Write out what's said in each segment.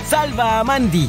Salva a Mandy.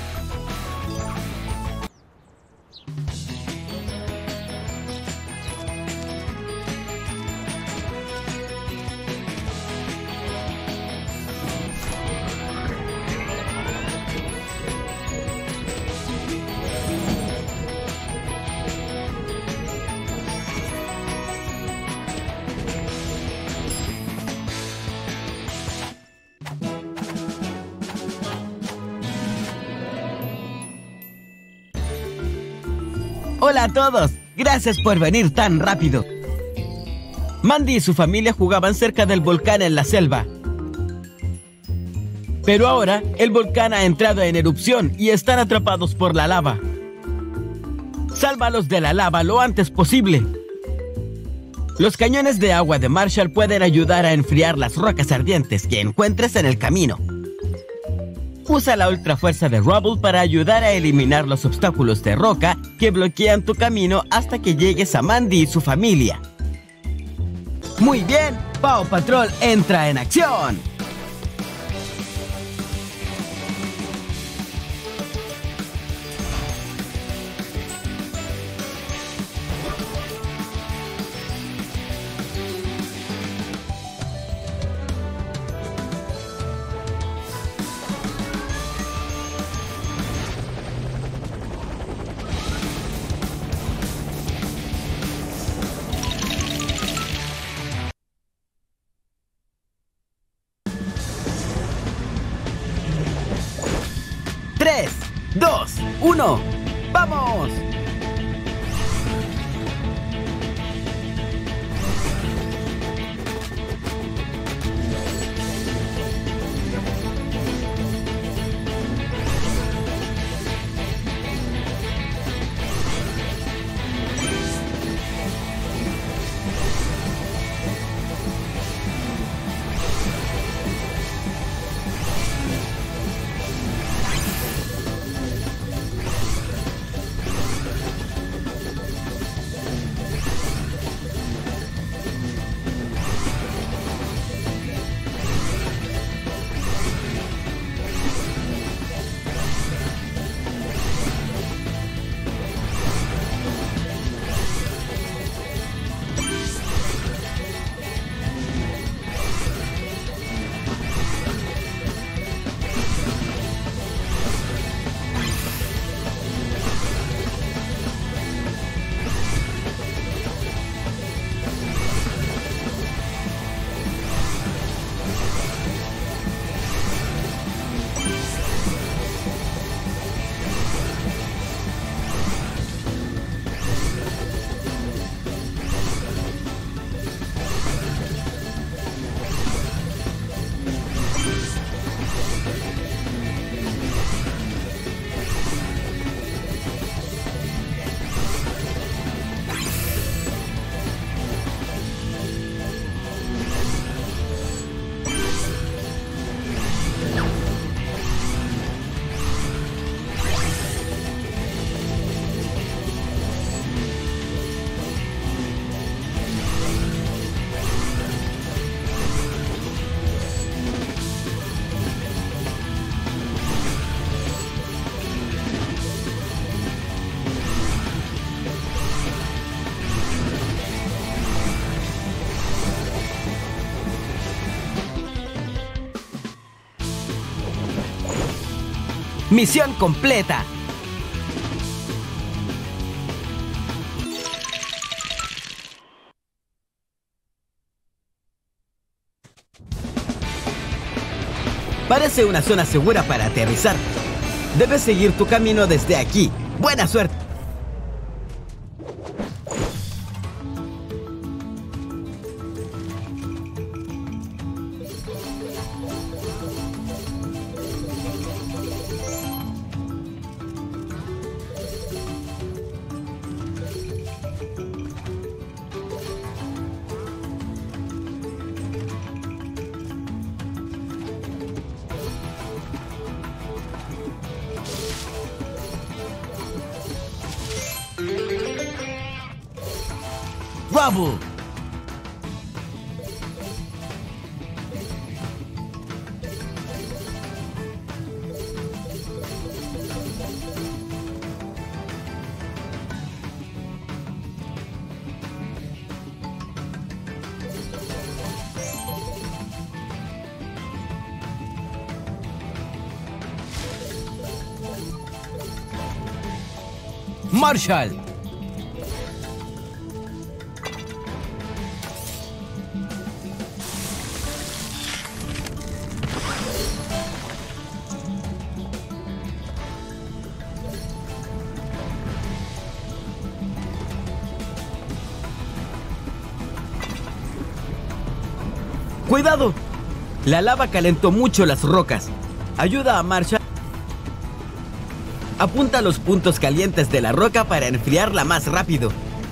Hola a todos, gracias por venir tan rápido. Mandy y su familia jugaban cerca del volcán en la selva. Pero ahora el volcán ha entrado en erupción y están atrapados por la lava. Sálvalos de la lava lo antes posible. Los cañones de agua de Marshall pueden ayudar a enfriar las rocas ardientes que encuentres en el camino. Usa la ultra fuerza de Rubble para ayudar a eliminar los obstáculos de roca que bloquean tu camino hasta que llegues a Mandy y su familia. Muy bien, Paw Patrol entra en acción. ¡3, 2, 1! ¡Vamos! ¡Misión completa! Parece una zona segura para aterrizar. Debes seguir tu camino desde aquí. ¡Buena suerte! Rubble. Marshall. ¡Cuidado! La lava calentó mucho las rocas. Ayuda a Marshall. Apunta los puntos calientes de la roca para enfriarla más rápido.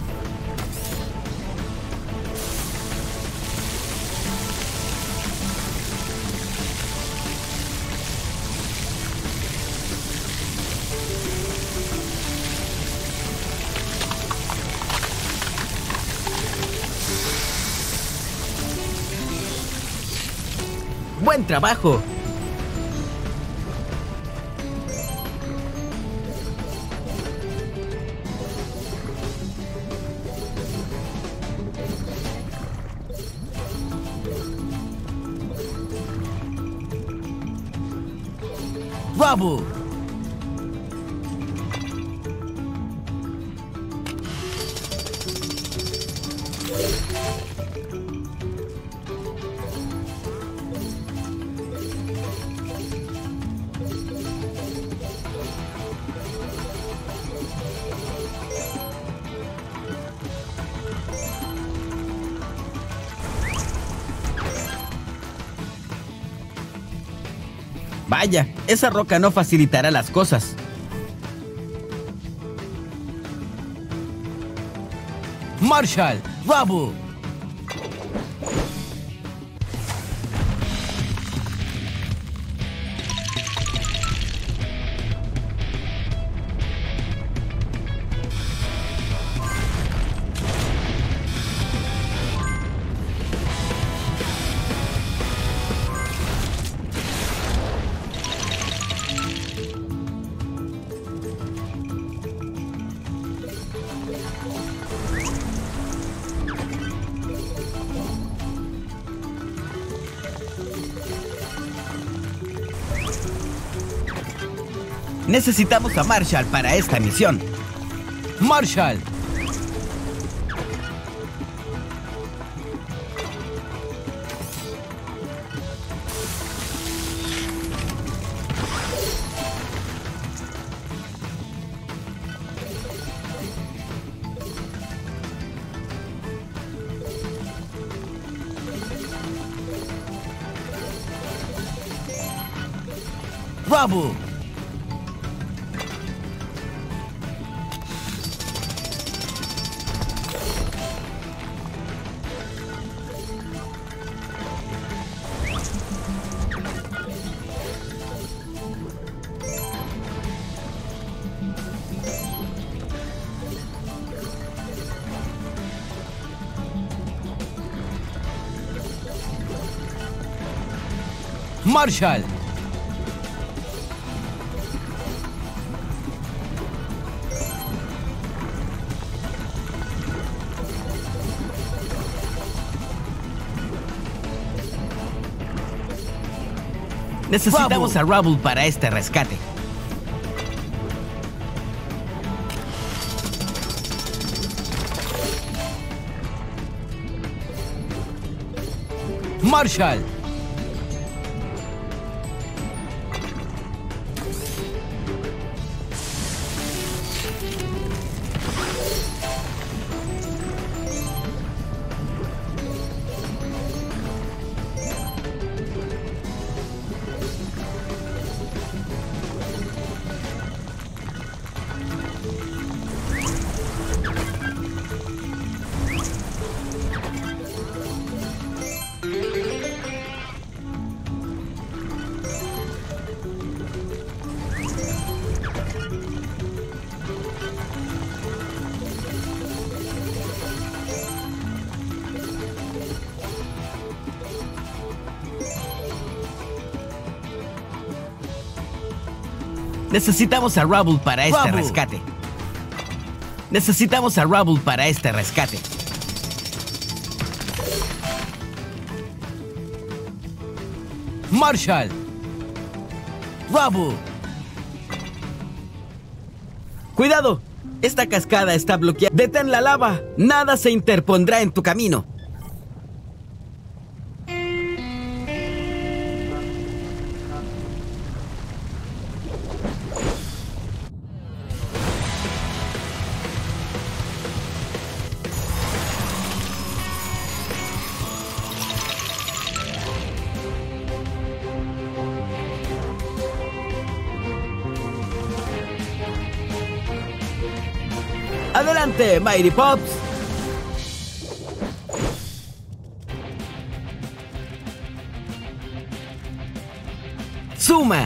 ¡Buen trabajo! ¡Bravo! Vaya, esa roca no facilitará las cosas. Marshall, bravo. Necesitamos a Marshall para esta misión. Marshall. Bravo. Marshall. Necesitamos a Rubble para este rescate. Marshall. Necesitamos a Rubble para este Rubble. rescate. Necesitamos a Rubble para este rescate. Marshall. Rubble. ¡Cuidado! Esta cascada está bloqueada. ¡Detén la lava! Nada se interpondrá en tu camino. ¡Adelante, Mighty Pops! ¡Suma!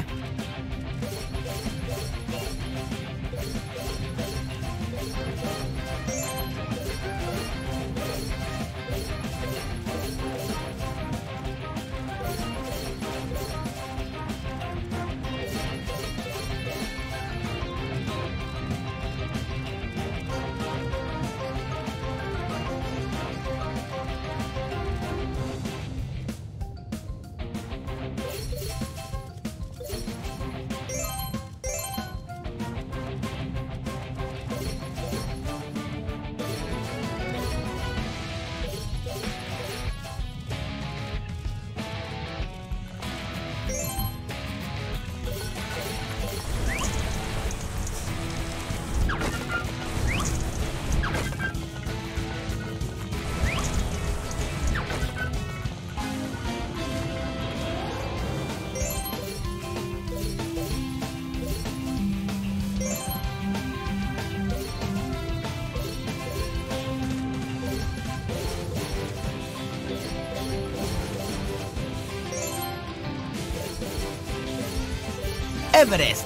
Everest.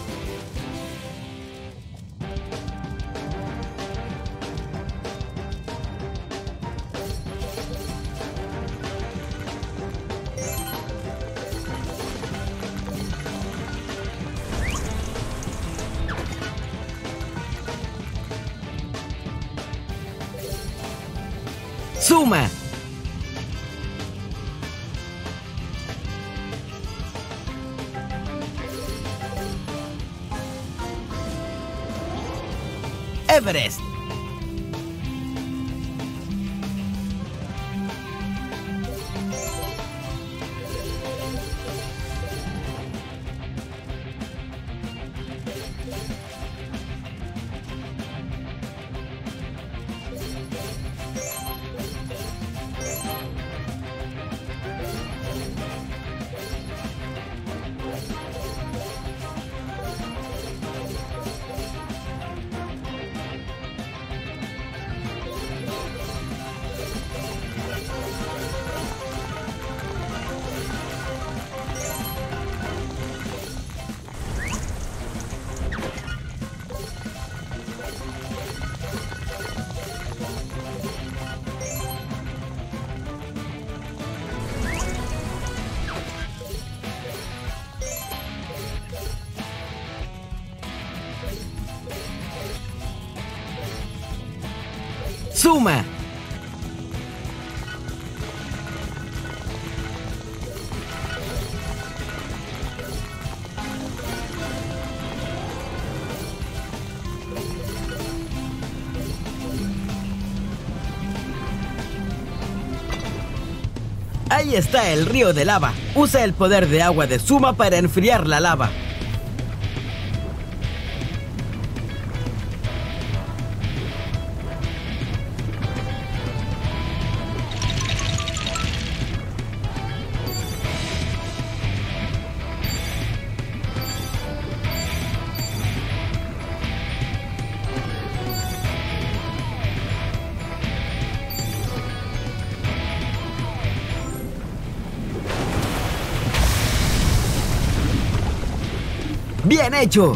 Suma. Everest. Suma. Ahí está el río de lava. Usa el poder de agua de Suma para enfriar la lava. ¡Bien hecho!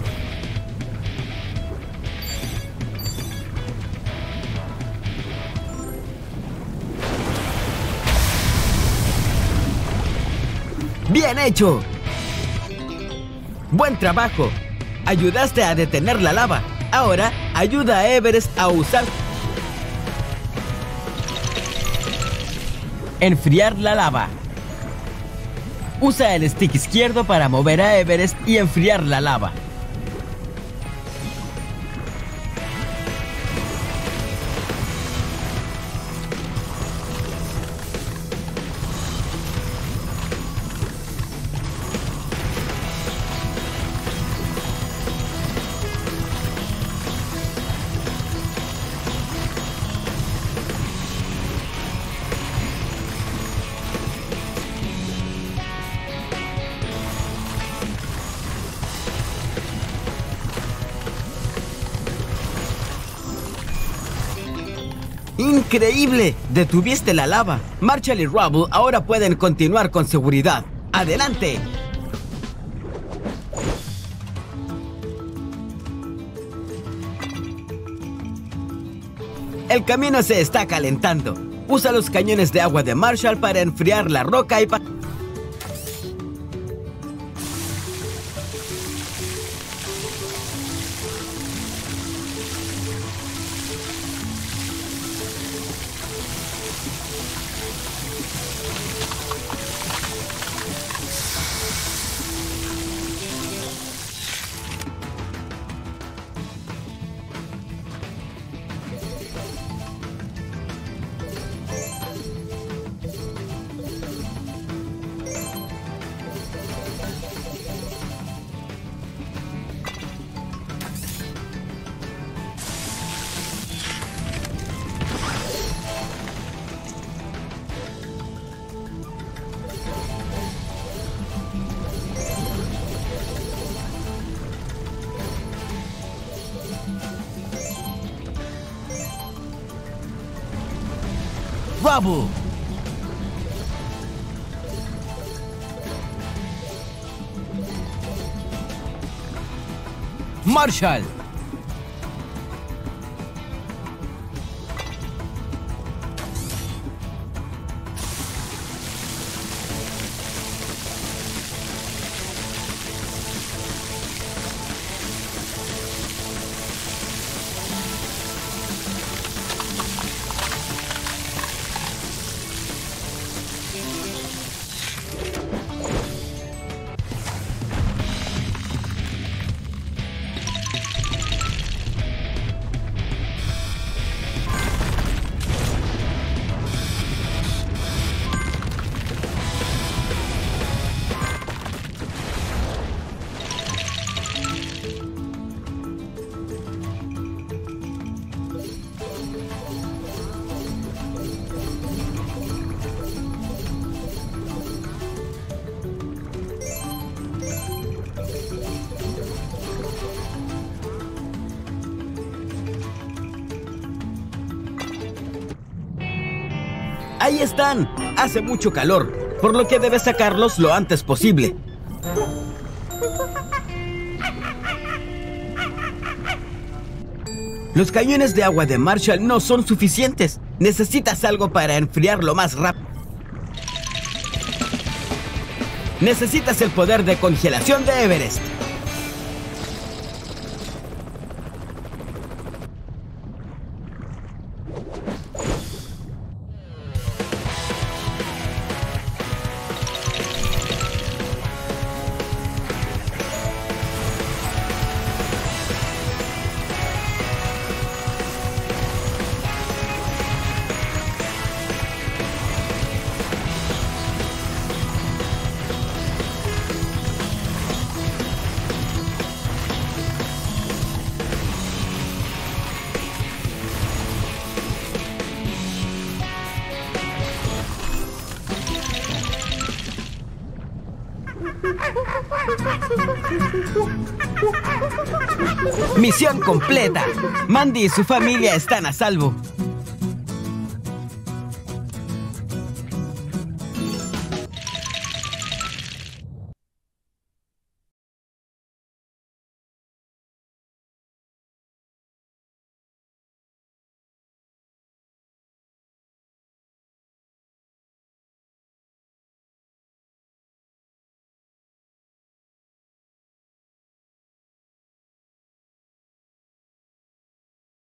¡Bien hecho! ¡Buen trabajo! Ayudaste a detener la lava. Ahora, ayuda a Everest a usar... Enfriar la lava. Usa el stick izquierdo para mover a Everest y enfriar la lava. ¡Increíble! Detuviste la lava. Marshall y Rubble ahora pueden continuar con seguridad. ¡Adelante! El camino se está calentando. Usa los cañones de agua de Marshall para enfriar la roca y Rubble. Marshall. ¡Ahí están! Hace mucho calor, por lo que debes sacarlos lo antes posible. Los cañones de agua de Marshall no son suficientes. Necesitas algo para enfriarlo más rápido. Necesitas el poder de congelación de Everest. Misión completa. Mandy y su familia están a salvo.